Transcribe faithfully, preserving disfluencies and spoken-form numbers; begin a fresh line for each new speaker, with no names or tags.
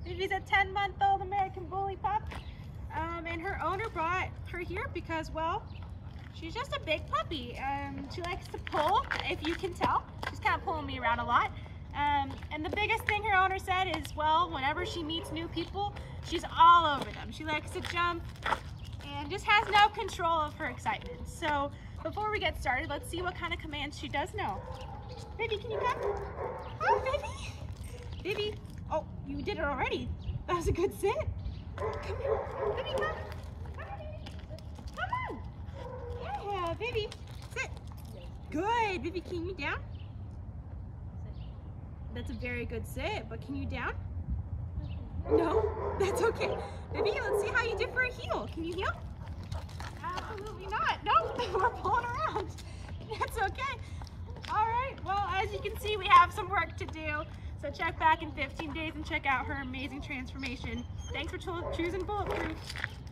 Vivi's a ten month old American Bully pup. Um, and her owner brought her here because, well, she's just a big puppy. Um, she likes to pull, if you can tell. She's kind of pulling me around a lot. Um, and the biggest thing her owner said is, well, whenever she meets new people, she's all over them. She likes to jump and just has no control of her excitement. So before we get started, let's see what kind of commands she does know. Vivi, can you come? Oh, Vivi. Vivi. Oh, you did it already. That was a good sit. Come here. Vivi, come. Come on, Vivi. Come on. Yeah, Vivi. Sit. Good. Vivi, can you down? That's a very good sit, but can you down? No? That's okay. Vivi, let's see how you did for a heel. Can you heel? Absolutely not. Nope. We're pulling around. That's okay. All right. Well, as you can see, we have some work to do. So check back in fifteen days and check out her amazing transformation. Thanks for choosing Bulletproof.